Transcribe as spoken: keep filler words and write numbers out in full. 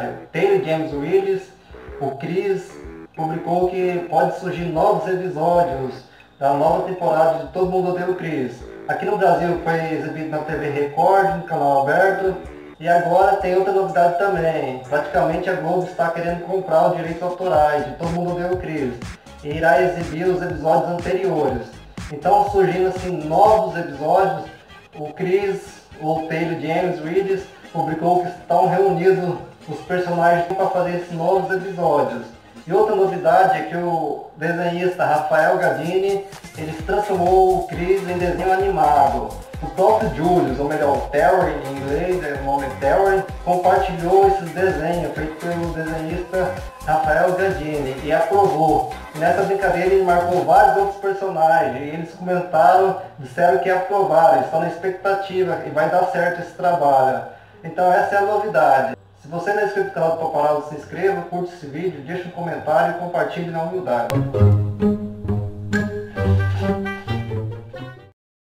novidade. Taylor James Willis, o Chris, publicou que pode surgir novos episódios da nova temporada de Todo Mundo Odeia o Chris. Aqui no Brasil foi exibido na T V Record, no canal aberto, e agora tem outra novidade também. Praticamente a Globo está querendo comprar os direitos autorais de Todo Mundo Odeia o Chris e irá exibir os episódios anteriores. Então, surgindo assim novos episódios, o Chris, o Taylor James Willis, publicou que estão reunidos os personagens para fazer esses novos episódios. E outra novidade é que o desenhista Rafael Gadini, ele transformou o Chris em desenho animado. O próprio Julius, ou melhor, Terry em inglês, é o nome Terry, compartilhou esses desenhos feitos pelo desenhista Rafael Gadini e aprovou. E nessa brincadeira ele marcou vários outros personagens e eles comentaram, disseram que aprovaram, estão na expectativa e vai dar certo esse trabalho. Então essa é a novidade. Se você não é inscrito no canal do Paparazzo, se inscreva, curte esse vídeo, deixe um comentário e compartilhe na humildade.